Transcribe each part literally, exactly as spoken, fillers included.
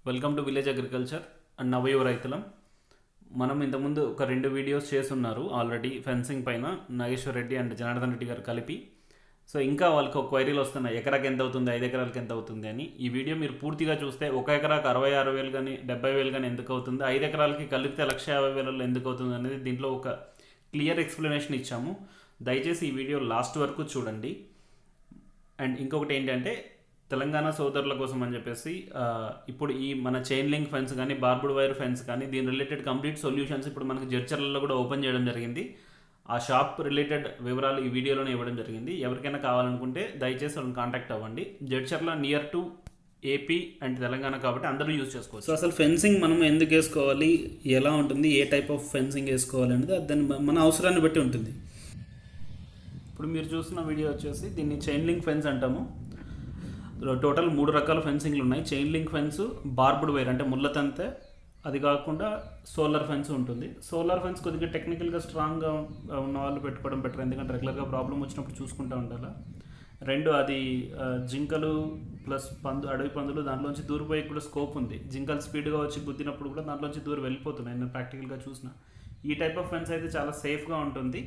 Welcome to village agriculture and నవయువ రైతులం. మనం ఇంతకుముందు ఒక రెండు వీడియోస్ చేస్తున్నారు ఆల్రెడీ ఫెన్సింగ్ పైన, నాగేశ్వర్ రెడ్డి అండ్ జనార్దన్ రెడ్డి గారు కలిపి. సో ఇంకా వాళ్ళకి ఒక క్వైరీలు వస్తున్నాయి, ఎకరాకి ఎంత అవుతుంది, ఐదు ఎకరాలకి ఎంత అవుతుంది అని. ఈ వీడియో మీరు పూర్తిగా చూస్తే ఒక ఎకరాకి అరవై ఆరు వేలు కానీ డెబ్బై వేలు కానీ ఎందుకు అవుతుంది, ఐదు ఎకరాలకి కలిపితే లక్ష యాభై వేలలో ఎందుకు అవుతుంది అనేది దీంట్లో ఒక క్లియర్ ఎక్స్ప్లెనేషన్ ఇచ్చాము. దయచేసి ఈ వీడియో లాస్ట్ వరకు చూడండి. అండ్ ఇంకొకటి ఏంటంటే, తెలంగాణ సోదరుల కోసం అని చెప్పేసి ఇప్పుడు ఈ మన చైన్ లింక్ ఫెన్స్ కానీ బార్బుడ్ వైర్ ఫెన్స్ కానీ దీని రిలేటెడ్ కంప్లీట్ సొల్యూషన్స్ ఇప్పుడు మనకి జడ్చర్లలో కూడా ఓపెన్ చేయడం జరిగింది. ఆ షాప్ రిలేటెడ్ వివరాలు ఈ వీడియోలోనే ఇవ్వడం జరిగింది. ఎవరికైనా కావాలనుకుంటే దయచేసి వాళ్ళని కాంటాక్ట్ అవ్వండి. Jadcherla near to AP and Telangana కాబట్టి అందరూ యూజ్ చేసుకోవచ్చు. సో అసలు ఫెన్సింగ్ మనం ఎందుకు వేసుకోవాలి, ఎలా ఉంటుంది, ఏ టైప్ ఆఫ్ ఫెన్సింగ్ వేసుకోవాలి అనేది దాన్ని మన అవసరాన్ని బట్టి ఉంటుంది. ఇప్పుడు మీరు చూస్తున్న వీడియో వచ్చేసి దీన్ని చైన్ లింక్ ఫెన్స్ అంటాము. టోటల్ మూడు రకాల ఫెన్సింగ్లు ఉన్నాయి. Chain link fence, barbed wire అంటే ముళ్ళతంతే, అది కాకుండా సోలార్ ఫెన్స్ ఉంటుంది. సోలార్ ఫెన్స్ కొద్దిగా టెక్నికల్గా స్ట్రాంగ్గా ఉన్న వాళ్ళు పెట్టుకోవడం బెటర్, ఎందుకంటే రెగ్యులర్గా ప్రాబ్లం వచ్చినప్పుడు చూసుకుంటూ ఉండాలి. రెండు, అది జింకలు ప్లస్ పందు అడవి పందులు దాంట్లోంచి దూరిపోయే కూడా స్కోప్ ఉంది. జింకలు స్పీడ్గా వచ్చి గుద్దినప్పుడు కూడా దాంట్లోంచి దూరం వెళ్ళిపోతున్నాయి, నేను ప్రాక్టికల్గా చూసిన. ఈ టైప్ ఆఫ్ ఫెన్స్ అయితే చాలా సేఫ్గా ఉంటుంది.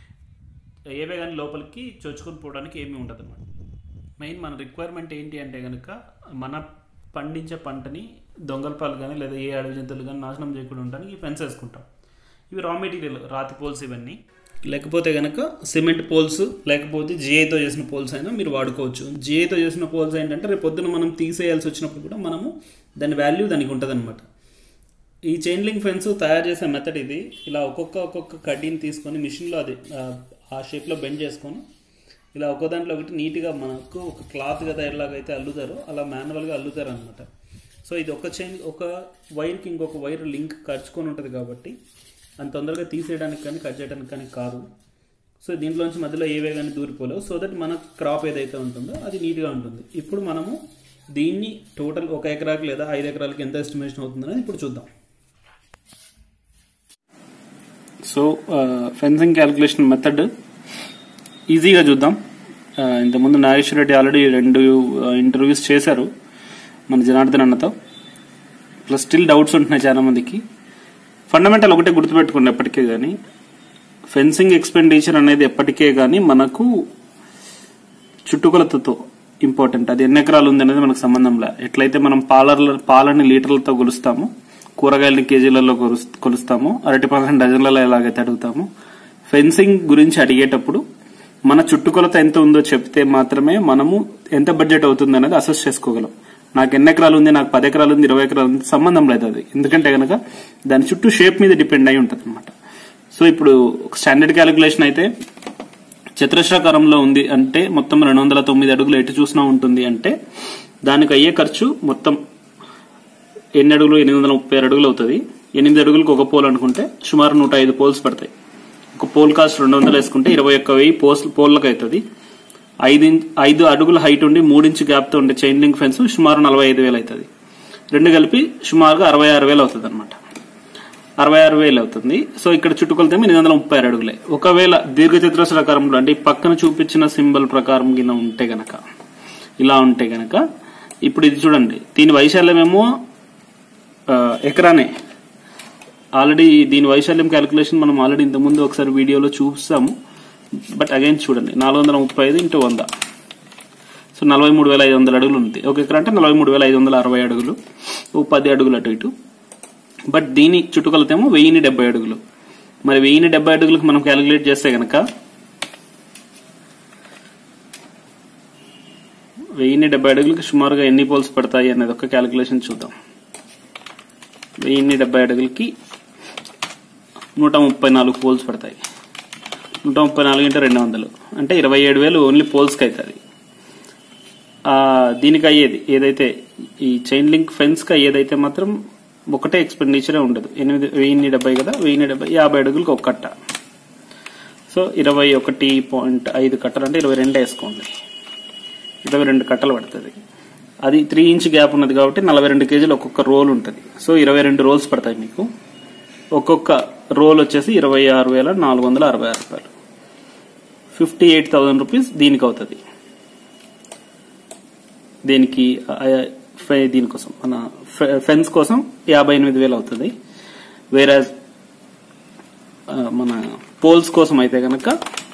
ఏవే కానీ లోపలికి చొచ్చుకొని పోవడానికి ఏమీ ఉండదు అన్నమాట. మెయిన్ మన రిక్వైర్మెంట్ ఏంటి అంటే కనుక, మన పండించే పంటని దొంగలపాలు కానీ లేదా ఏ అడవి జంతువులు కానీ నాశనం చేయకుండా ఉండడానికి ఈ ఫెన్స్ వేసుకుంటాం. ఇవి రా మెటీరియల్, రాతి పోల్స్ ఇవన్నీ. లేకపోతే కనుక సిమెంట్ పోల్స్, లేకపోతే జిఐతో చేసిన పోల్స్ అయినా మీరు వాడుకోవచ్చు. జిఐతో చేసిన పోల్స్ ఏంటంటే రేపు పొద్దున మనం తీసేయాల్సి వచ్చినప్పుడు కూడా మనము దాని వాల్యూ దానికి ఉంటుంది అనమాట. ఈ చైన్ లింక్ ఫెన్స్ తయారు చేసే మెథడ్ ఇది. ఇలా ఒక్కొక్క ఒక్కొక్క కడ్డీని తీసుకొని మిషన్లో అది ఆ షేప్లో బెండ్ చేసుకొని ఇలా ఒక్కో దాంట్లో ఒకటి నీట్గా మనకు ఒక క్లాత్ కదా ఎలాగైతే అల్లుతారో అలా మాన్యువల్గా అల్లుతారు అనమాట. సో ఇది ఒక చైన్, ఒక వైర్కి ఇంకొక వైర్ లింక్ కరుచుకొని ఉంటుంది కాబట్టి అంత తొందరగా తీసేయడానికి కానీ కట్ చేయడానికి కానీ కాదు. సో దీంట్లోంచి మధ్యలో ఏవే కానీ దూరిపోలేవు. సో దట్ మన క్రాప్ ఏదైతే ఉంటుందో అది నీట్గా ఉంటుంది. ఇప్పుడు మనము దీన్ని టోటల్ ఒక ఎకరాకి లేదా ఐదు ఎకరాలకి ఎంత ఎస్టిమేషన్ అవుతుందనేది ఇప్పుడు చూద్దాం. సో ఫెన్సింగ్ క్యాలిక్యులేషన్ మెథడ్ ఈజీగా చూద్దాం. ఇంతకుముందు నాగేశ్వర్ రెడ్డి ఆల్రెడీ రెండు ఇంటర్వ్యూస్ చేశారు మన జనార్దన్ అన్నతో. ప్లస్ స్టిల్ డౌట్స్ ఉంటున్నాయి చాలా మందికి. ఫండమెంటల్ ఒకటే గుర్తుపెట్టుకోండి, ఎప్పటికే కానీ ఫెన్సింగ్ ఎక్స్పెండిచర్ అనేది ఎప్పటికే కానీ మనకు చుట్టుకొలతతో ఇంపార్టెంట్. అది ఎన్ని ఎకరాలు ఉంది అనేది మనకు సంబంధం లే. ఎట్లయితే మనం పాలర్ల పాలని లీటర్లతో కొలుస్తాము, కూరగాయలని కేజీలలో కొలుస్తాము, అరటి పళ్ళని డజన్లలో ఎలాగైతే అడుగుతాము, ఫెన్సింగ్ గురించి అడిగేటప్పుడు మన చుట్టుకొలత ఎంత ఉందో చెప్తే మాత్రమే మనము ఎంత బడ్జెట్ అవుతుంది అనేది అసెస్ చేసుకోగలం. నాకు ఎన్ని ఎకరాలు ఉంది, నాకు పది ఎకరాలు ఉంది, ఇరవై ఎకరాలు ఉంది, సంబంధం లేదు అది. ఎందుకంటే కనుక దాని చుట్టూ షేప్ మీద డిపెండ్ అయి ఉంటుంది అనమాట. సో ఇప్పుడు స్టాండర్డ్ క్యాలిక్యులేషన్ అయితే చతురస్రాకారంలో ఉంది అంటే మొత్తం రెండు వందల తొమ్మిది అడుగులు ఎటు చూసినా ఉంటుంది అంటే దానికి అయ్యే ఖర్చు మొత్తం ఎన్ని అడుగులు, ఎనిమిది వందల ముప్పై ఆరు అడుగులు అవుతుంది. ఎనిమిది అడుగులకు ఒక పోల్ అనుకుంటే సుమారు నూట ఐదు పోల్స్ పడతాయి. ఒక పోల్ కాస్ట్ రెండు వందలు వేసుకుంటే ఇరవై ఒక్క వెయ్యి పోల్స్ పోల్లకు అవుతుంది. ఐదు ఐదు అడుగుల హైట్ ఉండి మూడించు గ్యాప్ తో ఉండే చైన్ లింక్ ఫెన్స్ సుమారు నలభై ఐదు వేలు అవుతుంది. రెండు కలిపి సుమారుగా అరవై ఆరు వేలు అవుతుంది అనమాట. అరవై ఆరు వేలు అవుతుంది. సో ఇక్కడ చుట్టుకొలతే ఎనిమిది వందల ముప్పై ఆరు అడుగులే. ఒకవేళ దీర్ఘ చతురస్రాకారంలో అంటే ఈ పక్కన చూపించిన సింబల్ ప్రకారం ఇలా ఉంటే గనక ఇలా ఉంటే గనక ఇప్పుడు ఇది చూడండి, దీని వైశాల్యమేమో ఎకరానే. ఆల్రెడీ దీని వైశాల్యం క్యాలిక్యులేషన్ మనం ఆల్రెడీ ఇంతకుముందు ఒకసారి వీడియోలో చూస్తాము. బట్ అగైన్ చూడండి, నాలుగు వందల ముప్పై ఐదు ఇంటూ వంద, సో నలభై మూడు వేల ఐదు వందల అడుగులు ఉంది. ఒక ఎకరా అంటే నలభై మూడు వేల ఐదు వందల అరవై అడుగులు, ఓ పది అడుగులు అటు ఇటు. బట్ దీని చుట్టుకొలతేమో వెయ్యిని డెబ్బై అడుగులు. మరి వెయ్యిని డెబ్బై అడుగులకు మనం క్యాలిక్యులేట్ చేస్తే గనక వెయ్యిని డెబ్బై అడుగులకి సుమారుగా ఎన్ని పోల్స్ పడతాయి అనేది ఒక క్యాలిక్యులేషన్ చూద్దాం. వెయ్యిన్ని డెబ్బై అడుగులకి నూట ముప్పై నాలుగు పోల్స్ పడతాయి. నూట ముప్పై నాలుగు అంటే రెండు వందలు అంటే ఇరవై ఏడు వేలు ఓన్లీ పోల్స్కి అవుతుంది. దీనికి అయ్యేది ఏదైతే ఈ చైన్ లింక్ ఫెన్స్కి అయ్యేదైతే మాత్రం ఒకటే ఎక్స్పెండిచరే ఉండదు. ఎనిమిది వెయ్యిన్ని డెబ్బై కదా, వెయ్యిన్ని డెబ్బై యాభై అడుగులకు ఒక కట్ట. సో ఇరవై ఒకటి పాయింట్ ఐదు కట్టలు అంటే ఇరవై రెండు వేసుకోండి, ఇరవై రెండు కట్టలు పడుతుంది. అది త్రీ ఇంచ్ గ్యాప్ ఉన్నది కాబట్టి నలభై రెండు కేజీలు ఒక్కొక్క రోల్ ఉంటుంది. సో ఇరవై రెండు రోల్స్ పడతాయి మీకు. ఒక్కొక్క రోల్ వచ్చేసి ఇరవై ఆరు వేల నాలుగు వందల అరవై ఆరు రూపాయలు, ఫిఫ్టీ ఎయిట్ థౌసండ్ రూపీస్ దీనికి అవుతుంది. దీనికి దీనికోసం మన ఫెన్స్ కోసం యాభై ఎనిమిది వేలు అవుతుంది. వేరే మన పోల్స్ కోసం అయితే కనుక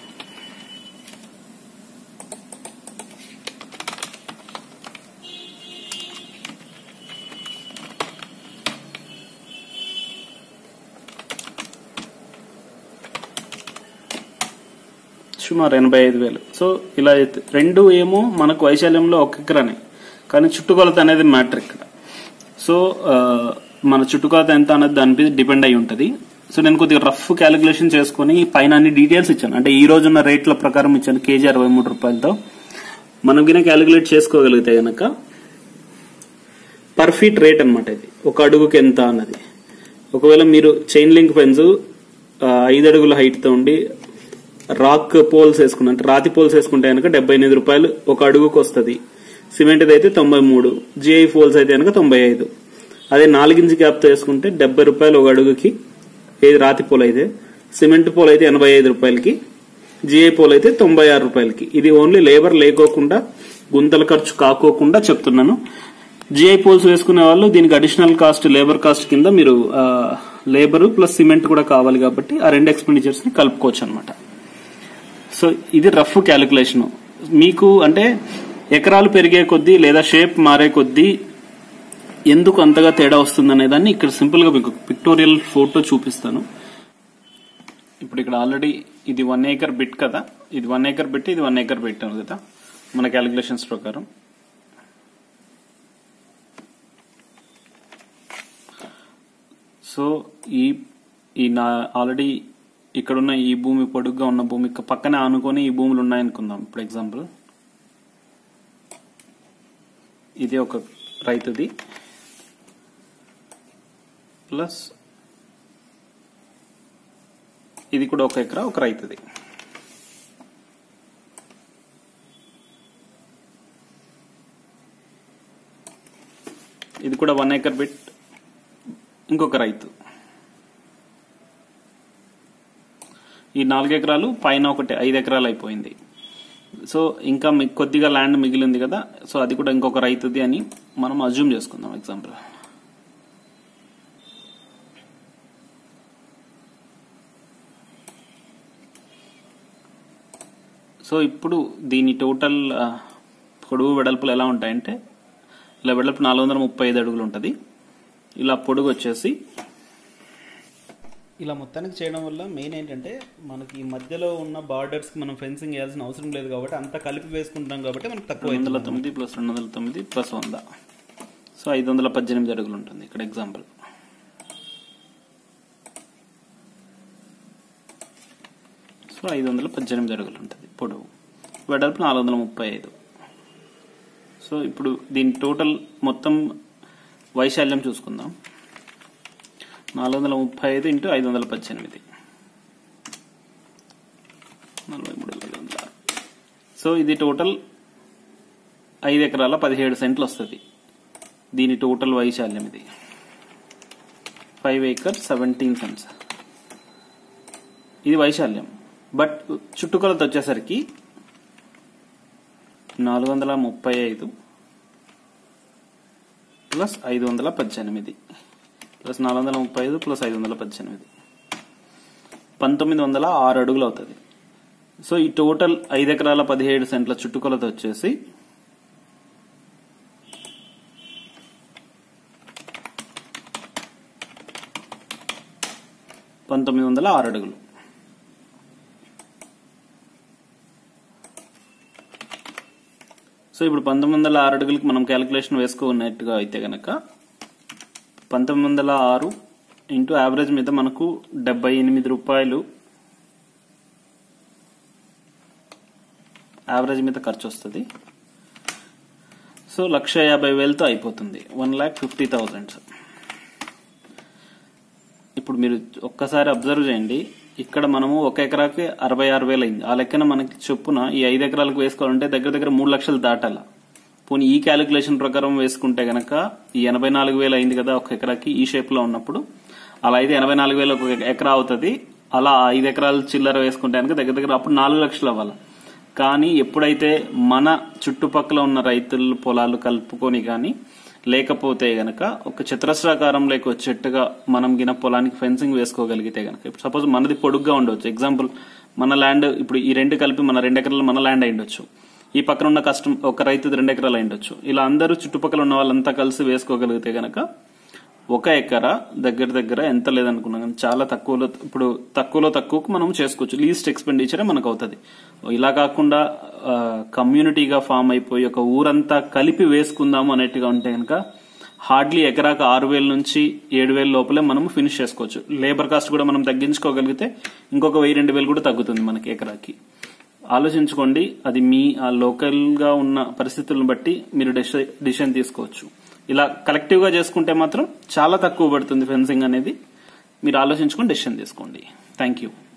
సుమారు ఎనభై ఐదు వేలు. సో ఇలా అయితే రెండు ఏమో మనకు వైశాల్యంలో ఒక ఎకరానే, కానీ చుట్టుకొలత అనేది మ్యాటర్ ఇక్కడ. సో మన చుట్టుకొలత ఎంత అనేది దాని మీద డిపెండ్ అయి ఉంటుంది. సో నేను కొద్దిగా రఫ్ క్యాలిక్యులేషన్ చేసుకుని పైన అన్ని డీటెయిల్స్ ఇచ్చాను. అంటే ఈ రోజున్న రేట్ల ప్రకారం ఇచ్చాను. కేజీ అరవై మూడు రూపాయలతో మనం గిన క్యాలిక్యులేట్ చేసుకోగలిగితే గనక పర్ ఫీట్ రేట్ అనమాట ఇది, ఒక అడుగుకి ఎంత అన్నది. ఒకవేళ మీరు చైన్ లింక్ ఫెన్స్ ఐదు అడుగుల హైట్ తో ఉండి రాక్ పోల్స్ వేసుకుంటే, అంటే రాతి పోల్స్ వేసుకుంటే కనుక డెబ్బై ఎనిమిది రూపాయలు ఒక అడుగుకు వస్తుంది. సిమెంట్ అయితే తొంభై మూడు, జిఐ పోల్స్ అయితే కనుక తొంభై ఐదు. అదే నాలుగించి గ్యాప్ తో వేసుకుంటే డెబ్బై రూపాయలు ఒక అడుగుకి, ఏది రాతి పోల్ అయితే. సిమెంట్ పోల్ అయితే ఎనభై ఐదు రూపాయలకి, జిఐ పోల్ అయితే తొంభై ఆరు రూపాయలకి. ఇది ఓన్లీ లేబర్ లేకోకుండా, గుంతల ఖర్చు కాకోకుండా చెప్తున్నాను. జిఐ పోల్స్ వేసుకునే వాళ్ళు దీనికి అడిషనల్ కాస్ట్, లేబర్ కాస్ట్ కింద మీరు లేబర్ ప్లస్ సిమెంట్ కూడా కావాలి కాబట్టి ఆ రెండు ఎక్స్పెండిచర్స్ ని కలుపుకోవచ్చు అనమాట. సో ఇది రఫ్ క్యాలిక్యులేషన్. మీకు అంటే ఎకరాలు పెరిగే కొద్దీ లేదా షేప్ మారే కొద్దీ ఎందుకు అంతగా తేడా వస్తుంది అనే దాన్ని ఇక్కడ సింపుల్ గా మీకు పిక్టోరియల్ ఫోటో చూపిస్తాను. ఇప్పుడు ఇక్కడ ఆల్రెడీ ఇది వన్ ఏకర్ బిట్ కదా, ఇది వన్ ఏకర్ బిట్, ఇది వన్ ఏకర్ బిట్ కదా మన క్యాలిక్యులేషన్స్ ప్రకారం. సో ఈ ఈ నా ఆల్రెడీ ఇక్కడున్న ఈ భూమి పొడుగ్గా ఉన్న భూమి పక్కనే ఆనుకొని ఈ భూములు ఉన్నాయనుకుందాం. ఇప్పుడు ఎగ్జాంపుల్ ఇది ఒక రైతుది ప్లస్ ఇది కూడా ఒక ఎకరా ఒక రైతుది. ఇది కూడా వన్ ఏకర్ బిట్, ఇంకొక రైతు. ఈ నాలుగు ఎకరాలు పైన ఒకటి ఐదు ఎకరాలు అయిపోయింది. సో ఇంకా కొద్దిగా ల్యాండ్ మిగిలింది కదా, సో అది కూడా ఇంకొక రైతుది అని మనం అజ్యూమ్ చేసుకుందాం ఎగ్జాంపుల్. సో ఇప్పుడు దీని టోటల్ పొడుగు వెడల్పులు ఎలా ఉంటాయంటే, ఇలా వెడల్పు నాలుగు వందల ముప్పై ఐదు అడుగులు ఉంటుంది. ఇలా పొడుగు వచ్చేసి ఇలా మొత్తానికి చేయడం వల్ల మెయిన్ ఏంటంటే మనకి ఈ మధ్యలో ఉన్న బార్డర్స్ కి మనం ఫెన్సింగ్ వేయాల్సిన అవసరం లేదు కాబట్టి అంత కలిపి వేసుకుంటాం కాబట్టి మనకు తక్కువ వందల తొమ్మిది ప్లస్ రెండు వందల తొమ్మిది ప్లస్ వంద, సో ఐదు వందల పద్దెనిమిది అడుగులు ఉంటుంది ఇక్కడ ఎగ్జాంపుల్. సో ఐదు వందల పద్దెనిమిది అడుగులు ఉంటుంది పొడవు, వెడల్పు నాలుగు వందల ముప్పై ఐదు. సో ఇప్పుడు దీని టోటల్ మొత్తం వైశాల్యం చూసుకుందాం. నాలుగు వందల ముప్పై ఐదు ఇంటూ ఐదు వందల పద్దెనిమిది, నలభై మూడు వేల వందల ఆరు. సో ఇది టోటల్ ఐదు ఎకరాల పదిహేడు సెంట్లు వస్తుంది. దీని టోటల్ వైశాల్యం ఇది ఫైవ్ ఏకర్ సెవెంటీన్ సెంట్స్. ఇది వైశాల్యం. బట్ చుట్టుకొలత వచ్చేసరికి నాలుగు వందల ముప్పై ఐదు ప్లస్ ఐదు వందల పద్దెనిమిది ప్లస్ నాలుగు వందల ముప్పై ఐదు ప్లస్ ఐదు వందల పద్దెనిమిది పంతొమ్మిది వందల ఆరు అడుగులు అవుతుంది. సో ఈ టోటల్ ఐదు ఎకరాల పదిహేడు సెంట్ల చుట్టుకొలత వచ్చేసి పంతొమ్మిది వందల ఆరు అడుగులు. సో ఇప్పుడు పంతొమ్మిది వందల ఆరు అడుగులకి మనం క్యాలిక్యులేషన్ వేసుకున్నట్టుగా అయితే గనక పంతొమ్మిది వందల ఆరు ఇంటూ యావరేజ్ మీద మనకు డెబ్బై ఎనిమిది రూపాయలు యావరేజ్ మీద ఖర్చు వస్తుంది. సో లక్ష యాభై వేలతో అయిపోతుంది, వన్ ల్యాక్ ఫిఫ్టీ థౌజండ్. ఇప్పుడు మీరు ఒక్కసారి అబ్జర్వ్ చేయండి, ఇక్కడ మనము ఒక ఎకరాకి అరవై ఆరు వేలు అయింది. ఆ లెక్కన మనకి చొప్పున ఈ ఐదు ఎకరాలకు వేసుకోవాలంటే దగ్గర దగ్గర మూడు లక్షలు దాటాల. పోనీ ఈ క్యాలిక్యులేషన్ ప్రకారం వేసుకుంటే గనక ఈ ఎనభై నాలుగు వేలు అయింది కదా ఒక ఎకరాకి ఈ షేప్ లో ఉన్నప్పుడు, అలా అయితే ఎనభై నాలుగు వేలు ఒక ఎకరా అవుతుంది. అలా ఐదు ఎకరాలు చిల్లర వేసుకుంటే కనుక దగ్గర దగ్గర అప్పుడు నాలుగు లక్షలు అవ్వాలి. కానీ ఎప్పుడైతే మన చుట్టుపక్కల ఉన్న రైతుల పొలాలు కలుపుకొని కానీ లేకపోతే గనక ఒక చతురస్రాకారం లేక వచ్చేట్టుగా మనం గిన పొలానికి ఫెన్సింగ్ వేసుకోగలిగితే గనక, ఇప్పుడు సపోజ్ మనది పొడుగ్గా ఉండొచ్చు, ఎగ్జాంపుల్ మన ల్యాండ్ ఇప్పుడు ఈ రెండు కలిపి మన రెండు ఎకరాలు మన ల్యాండ్ అయిండొచ్చు, ఈ పక్కన ఉన్న కష్టం ఒక రైతుది రెండు ఎకరాలు అయిండొచ్చు. ఇలా అందరూ చుట్టుపక్కల ఉన్న వాళ్ళంతా కలిసి వేసుకోగలిగితే గనక ఒక ఎకరా దగ్గర దగ్గర ఎంత లేదనుకున్నా కానీ చాలా తక్కువలో, ఇప్పుడు తక్కువలో తక్కువకు మనం చేసుకోవచ్చు. లీస్ట్ ఎక్స్పెండిచరే మనకు అవుతుంది. ఇలా కాకుండా కమ్యూనిటీగా ఫామ్ అయిపోయి ఒక ఊరంతా కలిపి వేసుకుందాము అనేట్టుగా ఉంటే కనుక హార్డ్లీ ఎకరాకు ఆరు వేల నుంచి ఏడు వేల లోపలే మనం ఫినిష్ చేసుకోవచ్చు. లేబర్ కాస్ట్ కూడా మనం తగ్గించుకోగలిగితే ఇంకొక వెయ్యి రెండు వేలు కూడా తగ్గుతుంది మనకి ఎకరాకి. ఆలోచించుకోండి, అది మీ ఆ లోకల్ గా ఉన్న పరిస్థితులను బట్టి మీరు డిసిషన్ తీసుకోవచ్చు. ఇలా కలెక్టివ్ గా చేసుకుంటే మాత్రం చాలా తక్కువ పడుతుంది ఫెన్సింగ్ అనేది. మీరు ఆలోచించుకొని డెసిషన్ తీసుకోండి. Thank you.